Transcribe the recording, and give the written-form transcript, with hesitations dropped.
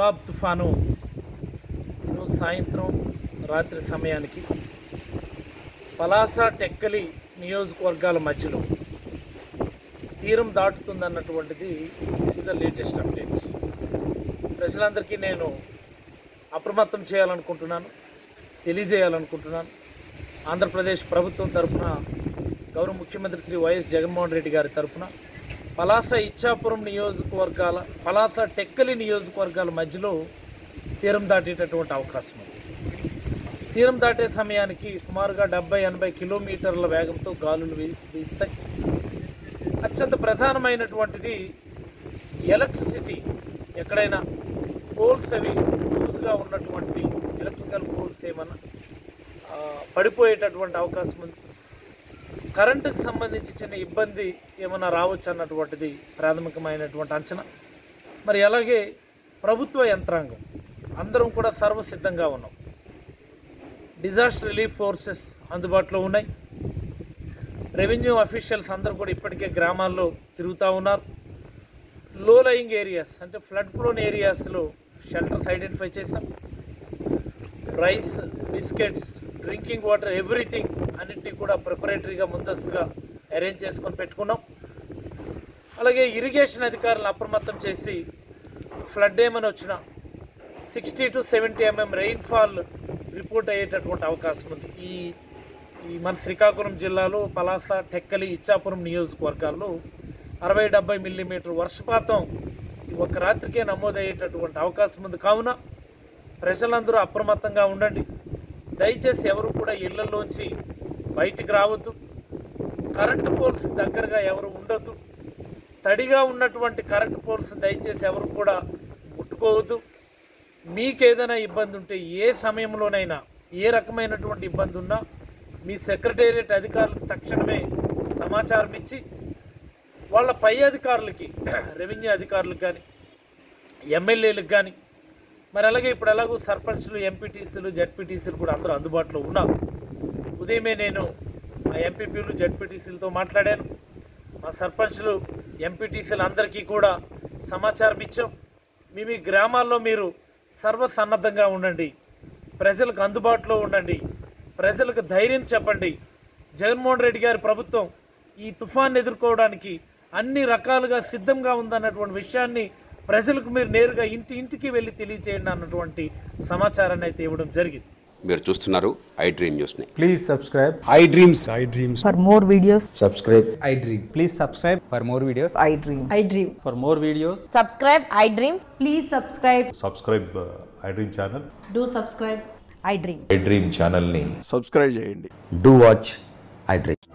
గులాబ్ తుఫాను ఈరోజు సాయంత్రం రాత్రి సమయానికి పలాస టెక్కలి నియోజకవర్గాల మధ్యలో తీరం దాటుతుందన్నటువంటిది ద లేటెస్ట్ అప్డేట్. ప్రజలందరికీ నేను అప్రమత్తం చేయాలనుకుంటున్నాను, తెలియజేయాలనుకుంటున్నాను. ఆంధ్రప్రదేశ్ ప్రభుత్వం తరఫున గౌరవ ముఖ్యమంత్రి శ్రీ వైఎస్ జగన్మోహన్ రెడ్డి గారి తరఫున పలాస ఇచ్చాపురం నియోజకవర్గాల పలాస టెక్కలి నియోజకవర్గాల మధ్యలో తీరం దాటేటటువంటి అవకాశం ఉంది. తీరం దాటే సమయానికి సుమారుగా 70-80 కిలోమీటర్ల వేగంతో గాలులు వీస్తాయి. అత్యంత ప్రధానమైనటువంటిది ఎలక్ట్రిసిటీ, ఎక్కడైనా పోల్స్ అవి లూజ్గా ఉన్నటువంటి ఎలక్ట్రికల్ పోల్స్ ఏమన్నా పడిపోయేటటువంటి అవకాశం ఉంది. కరెంటుకు సంబంధించి చిన్న ఇబ్బంది ఏమైనా రావచ్చు అన్నటువంటిది ప్రాథమికమైనటువంటి అంచనా. మరి అలాగే ప్రభుత్వ యంత్రాంగం అందరం కూడా సర్వసిద్ధంగా ఉన్నాం. డిజాస్టర్ రిలీఫ్ ఫోర్సెస్ అందుబాటులో ఉన్నాయి. రెవెన్యూ అఫీషియల్స్ అందరూ కూడా ఇప్పటికే గ్రామాల్లో తిరుగుతూ ఉన్నారు. లో లయింగ్ ఏరియాస్ అంటే ఫ్లడ్ ప్రోన్ ఏరియాస్లో షెల్టర్స్ ఐడెంటిఫై చేశాం. Rice, biscuits, drinking water, everything అన్నింటినీ కూడా ప్రిపరేటరీగా ముందస్తుగా అరేంజ్ చేసుకొని పెట్టుకున్నాం. అలాగే ఇరిగేషన్ అధికారులను అప్రమత్తం చేసి ఫ్లడ్ ఏమని వచ్చినా 60 to 70 mm రెయిన్ఫాల్ రిపోర్ట్ అయ్యేటటువంటి అవకాశం ఉంది. ఈ మన శ్రీకాకుళం జిల్లాలో పలాస, టెక్కలి, ఇచ్చాపురం నియోజకవర్గాల్లో 60-70 మిల్లీమీటర్ వర్షపాతం ఈ ఒక్క రాత్రికే నమోదయ్యేటటువంటి అవకాశం ఉంది. కావున ప్రజలందరూ అప్రమత్తంగా ఉండండి. దయచేసి ఎవరు కూడా ఇళ్లలోంచి బయటికి రావద్దు. కరెంటు పోల్స్ దగ్గరగా ఎవరు ఉండొద్దు. తడిగా ఉన్నటువంటి కరెంటు పోల్స్ దయచేసి ఎవరు కూడా ముట్టుకోవద్దు. మీకేదైనా ఇబ్బంది ఉంటే ఏ సమయంలోనైనా ఏ రకమైనటువంటి ఇబ్బంది ఉన్నా మీ సెక్రటేరియట్ అధికారులకు తక్షణమే సమాచారం ఇచ్చి వాళ్ళ పై అధికారులకి, రెవెన్యూ అధికారులకు కానీ, ఎమ్మెల్యేలకు కానీ, మరి అలాగే ఇప్పుడు ఎలాగో సర్పంచ్లు, ఎంపీటీసీలు, జడ్పీటీసీలు కూడా అందరూ అందుబాటులో ఉన్నారు. ఉదయమే నేను మా ఎంపీపీలు, జడ్పీటీసీలతో మాట్లాడాను. మా సర్పంచ్లు, ఎంపీటీసీలు అందరికీ కూడా సమాచారం ఇచ్చాం. మీ గ్రామాల్లో మీరు సర్వసన్నద్ధంగా ఉండండి, ప్రజలకు అందుబాటులో ఉండండి, ప్రజలకు ధైర్యం చెప్పండి. జగన్మోహన్ రెడ్డి గారి ప్రభుత్వం ఈ తుఫాన్ని ఎదుర్కోవడానికి అన్ని రకాలుగా సిద్ధంగా ఉందన్నటువంటి విషయాన్ని ప్రజలకు మీరు నేరుగా ఇంటికి వెళ్ళి తెలియజేయండి అన్నటువంటి సమాచారాన్ని అయితే ఇవ్వడం జరిగింది. మీరు చూస్తున్నారు ఐ డ్రీమ్ న్యూస్ ని. Please subscribe I dreams. For more videos, subscribe I dream. Please subscribe for more videos. I dream. For more videos Subscribe, I dream. Please subscribe. Subscribe I dream channel. Do subscribe. I dream. I dream ఛానల్ని subscribe చేయండి. Do watch I dream.